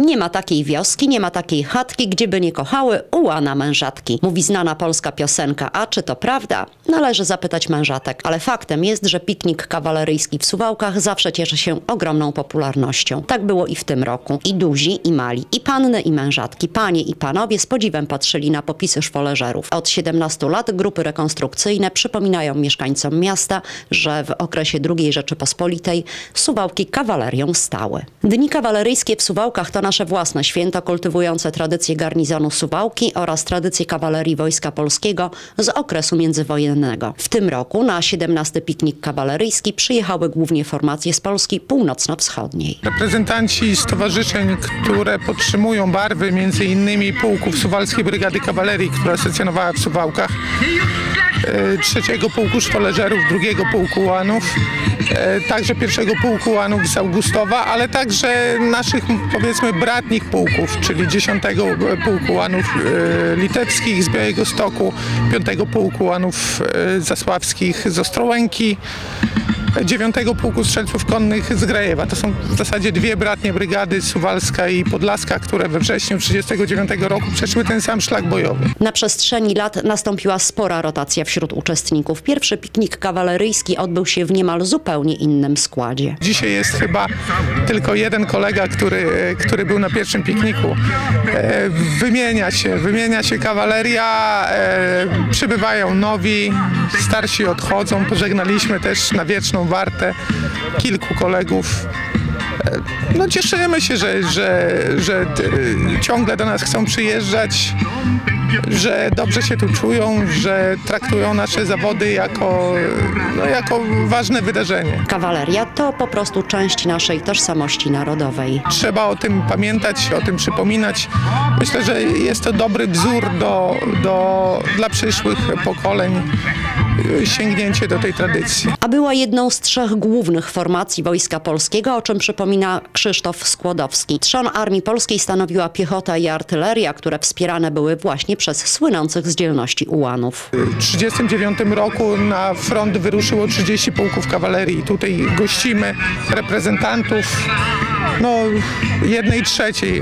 Nie ma takiej wioski, nie ma takiej chatki, gdzie by nie kochały ułana mężatki. Mówi znana polska piosenka, a czy to prawda? Należy zapytać mężatek, ale faktem jest, że piknik kawaleryjski w Suwałkach zawsze cieszy się ogromną popularnością. Tak było i w tym roku. I duzi, i mali, i panny, i mężatki, panie i panowie z podziwem patrzyli na popisy szwoleżerów. Od 17 lat grupy rekonstrukcyjne przypominają mieszkańcom miasta, że w okresie II Rzeczypospolitej Suwałki kawalerią stały. Dni kawaleryjskie w Suwałkach to nasze własne święto kultywujące tradycje garnizonu Suwałki oraz tradycje kawalerii Wojska Polskiego z okresu międzywojennego. W tym roku na 17. piknik kawaleryjski przyjechały głównie formacje z Polski północno-wschodniej. Reprezentanci stowarzyszeń, które podtrzymują barwy m.in. pułków Suwalskiej Brygady Kawalerii, która stacjonowała w Suwałkach, 3. Pułku Szwoleżerów, 2. Pułku Ułanów, także 1. Pułku Ułanów z Augustowa, ale także naszych, powiedzmy, bratnich pułków, czyli 10. Pułku Ułanów Litewskich z Białegostoku, 5. Pułku Ułanów Zasławskich z Ostrołęki, 9. Pułku Strzelców Konnych z Grajewa. To są w zasadzie dwie bratnie brygady, Suwalska i Podlaska, które we wrześniu 1939 roku przeszły ten sam szlak bojowy. Na przestrzeni lat nastąpiła spora rotacja wśród uczestników. Pierwszy piknik kawaleryjski odbył się w niemal zupełnie innym składzie. Dzisiaj jest chyba tylko jeden kolega, który był na pierwszym pikniku. Wymienia się kawaleria, przybywają nowi, starsi odchodzą. Pożegnaliśmy też na wieczną wartę kilku kolegów. No cieszymy się, że ciągle do nas chcą przyjeżdżać, że dobrze się tu czują, że traktują nasze zawody jako ważne wydarzenie. Kawaleria to po prostu część naszej tożsamości narodowej. Trzeba o tym pamiętać, o tym przypominać. Myślę, że jest to dobry wzór dla przyszłych pokoleń, sięgnięcie do tej tradycji. A była jedną z 3 głównych formacji Wojska Polskiego, o czym przypomina Krzysztof Skłodowski. Trzon Armii Polskiej stanowiła piechota i artyleria, które wspierane były właśnie przez słynących z dzielności ułanów. W 1939 roku na front wyruszyło 30 pułków kawalerii. Tutaj gościmy reprezentantów jednej trzeciej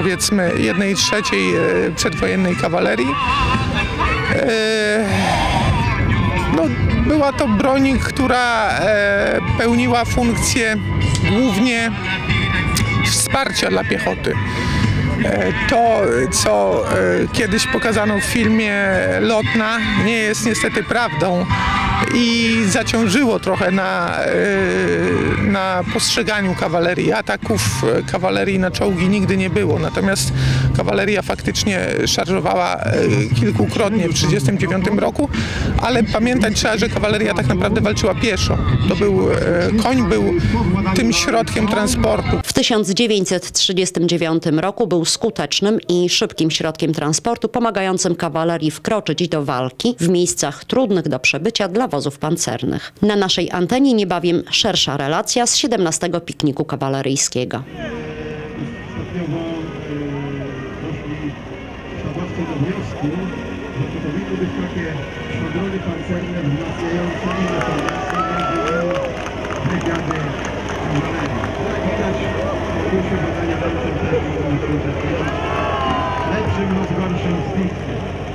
przedwojennej kawalerii. Była to broń, która pełniła funkcję głównie wsparcia dla piechoty. To, co kiedyś pokazano w filmie Lotna, nie jest niestety prawdą i zaciążyło trochę na postrzeganiu kawalerii. Ataków kawalerii na czołgi nigdy nie było, natomiast kawaleria faktycznie szarżowała kilkukrotnie w 1939 roku, ale pamiętać trzeba, że kawaleria tak naprawdę walczyła pieszo. Koń był tym środkiem transportu. W 1939 roku był skutecznym i szybkim środkiem transportu pomagającym kawalerii wkroczyć do walki w miejscach trudnych do przebycia dla wozów pancernych. Na naszej antenie niebawem szersza relacja z 17. pikniku kawaleryjskiego. Lepszym lub gorszym z nich.